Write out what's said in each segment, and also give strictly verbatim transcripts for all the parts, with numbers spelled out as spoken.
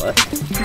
What?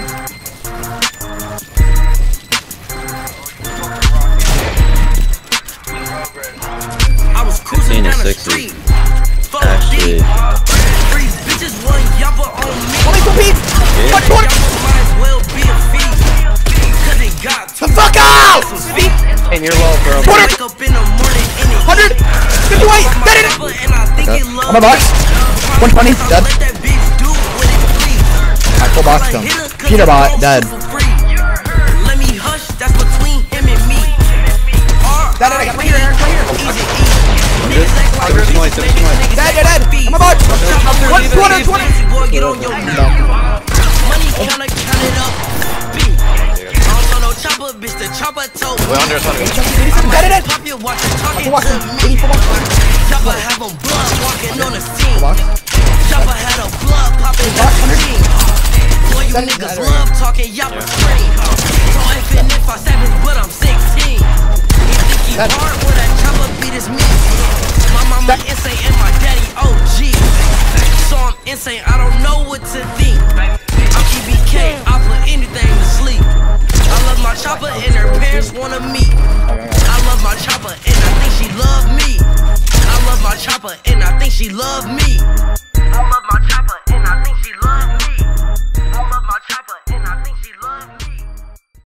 I was cruising down the street. Actually. Bitches want yapper on me. Let me compete! What corner? Might as well be a fee. Cause it got The fuck out! And you're low, bro. Corner! wake up in the morning and it one hundred! fifty-eight! Dead in it! and I think it On my box. one twenty, dead. Let that bitch do what it please. Alright, full box him. Peter bot, dead. Let me hush, that's between him and me. Dead, dead, I got right here, right here. Easy, easy. There's noise, there's noise. Dead, dead, dead! On my box! one twenty, twenty! Boy, get on your knees. Money counter, count it up. Beat. I don't want no chopper, bitch, the chopper told me. We're under, it's under. eighty-seven, dead, dead! Pop your watch, talking Full box, to me. eighty-four box. Chopper have them blood walking on the scene. Full box. Chopper had a blood popping on the scene. Boy, you niggas love talking, y'all for free. So even if I savage, but I'm sixteen. He think he hard when that chopper beat his meat. My mama insane and my daddy O G. So I'm insane, I don't know what to think. I'm E B K, I put anything to sleep. I love my chopper and her parents wanna meet. I love my chopper and I think she love me. I love my chopper and I think she love me.